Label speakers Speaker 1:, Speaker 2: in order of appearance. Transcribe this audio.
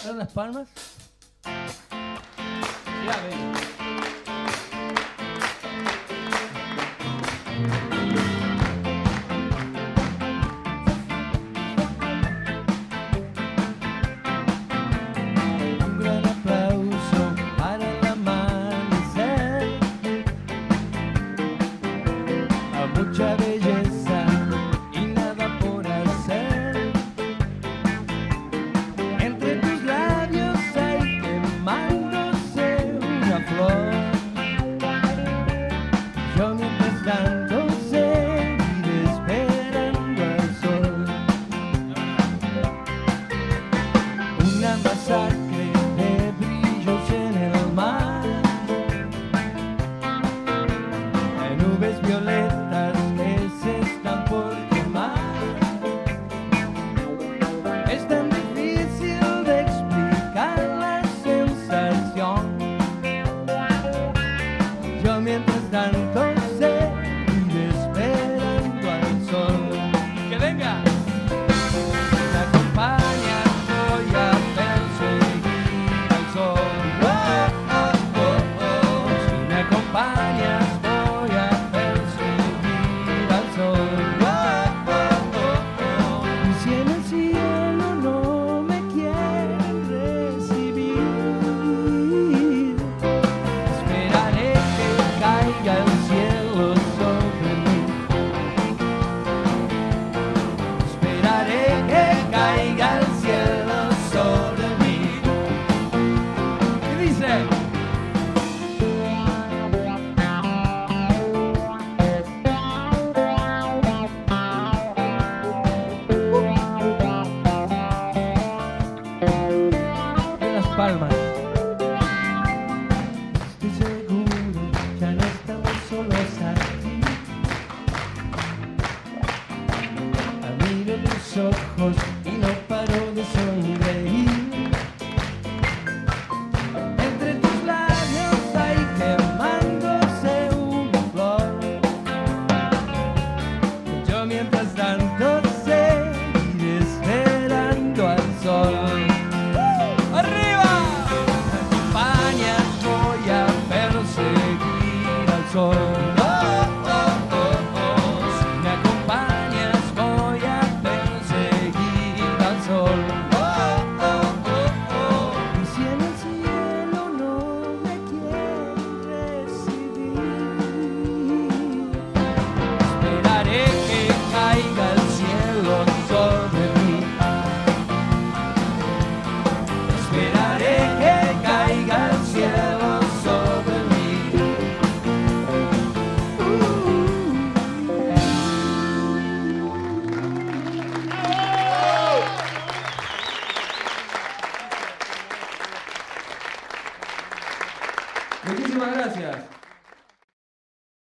Speaker 1: ¿Dan las palmas? Ya ven.
Speaker 2: Mucha belleza y nada por hacer. Entre tus labios hay quemándose una flor. Yo mientras tanto seguiré esperando al sol. Una masacre de brillos en el mar. Hay nubes violetas que se están por quemar. Es tan difícil de explicar la sensación. Yo mientras tanto seguiré esperando al sol. ¡Que venga! Si me acompañas voy a perseguir al sol. Oh, oh, oh, oh. Si me acompañas voy a perseguir al sol. Oh, oh, oh, oh. Y si en el cielo no me quieren recibir, esperaré que caiga el cielo sobre mí. Esperaré que caiga el cielo sobre mí. ¿Qué dice? Las palmas. Estoy seguro, ya no estamos solos aquí. Miro tus ojos y no paro de sonreír. Entre tus labios hay quemándose una flor. Yo mientras tanto seguiré esperando al sol. ¡Arriba! Acompañas, voy a perseguir al sol. Oh, oh, oh, oh. Si me acompañas, voy a perseguir al sol. Oh, oh, oh, oh. Y si en el cielo no me quieren recibir, esperaré que caiga el cielo sobre mí. Esperaré que caiga el cielo sobre mí. Muchísimas gracias.